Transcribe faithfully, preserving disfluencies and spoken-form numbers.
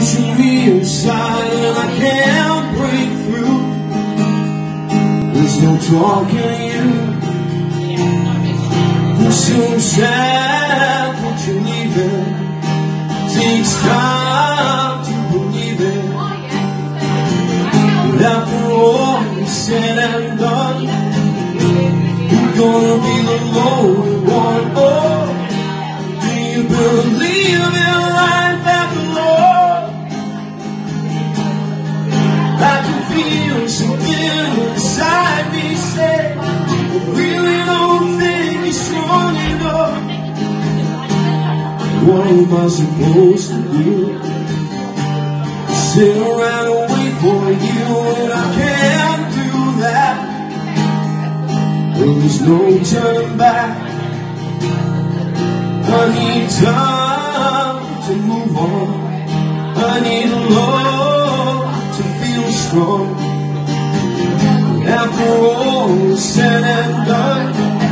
pushing me inside and I can't break through. There's no talking you. I'm so sad that you're leaving. Takes time to believe it. But after all is said and done, you're gonna be the lonely one. Oh, do you believe in life after all? I can feel something inside me say, I really don't think you're strong enough. What am I supposed to do? Sit around and wait for you, and I can't do that. Well, there's no turning back. I need time to move on. I need love to feel strong. After all is said and done,